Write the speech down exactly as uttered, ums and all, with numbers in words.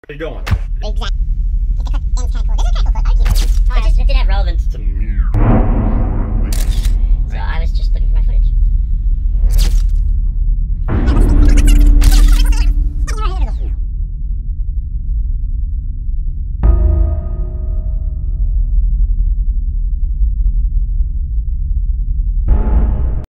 are you doing? Exactly. It's kind of cool. This is kind of cool. I keep it. It just it didn't have relevance to me.